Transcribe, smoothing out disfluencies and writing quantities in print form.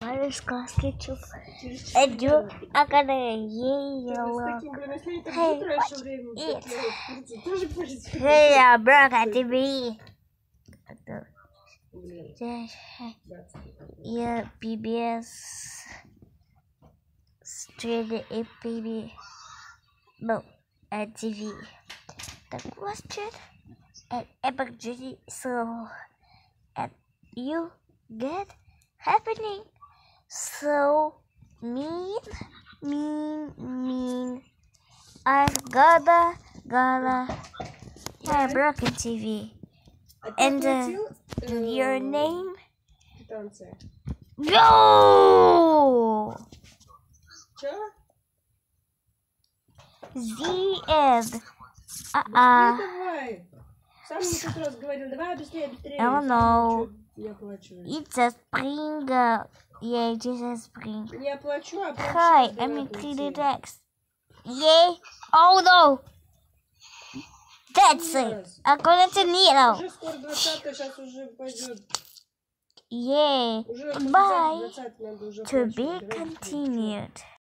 Пару сказки чув. Эдю, а когда ела. Hey, Брага, TV. Я PBS. Straight APB. No, at TV. The question at Epic Duty. So, at you get happening. So mean. I've gotta have broken TV. And your name? Yo! The end. Давай. Сам мне как раз говорил, давай быстрее. I don't know. Я плачу. It's a spring. Yeah, just a spring. Я плачу, а Hi, I'm in 3D text. Yeah. Oh no. That's it. According to Nero. Уже скоро 20-е, сейчас уже пойдет. Yeah. Уже Bye. 20 надо уже To be continued.